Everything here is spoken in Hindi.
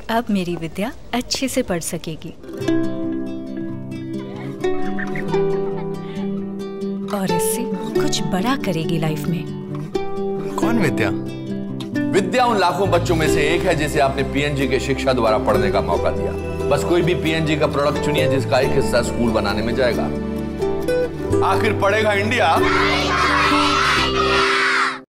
अब मेरी विद्या अच्छे से पढ़ सकेगी और इससे कुछ बड़ा करेगी लाइफ में। कौन विद्या? विद्या उन लाखों बच्चों में से एक है जिसे आपने पीएनजी के शिक्षा द्वारा पढ़ने का मौका दिया। बस कोई भी पीएनजी का प्रोडक्ट चुनिए जिसका एक हिस्सा स्कूल बनाने में जाएगा। आखिर पढ़ेगा इंडिया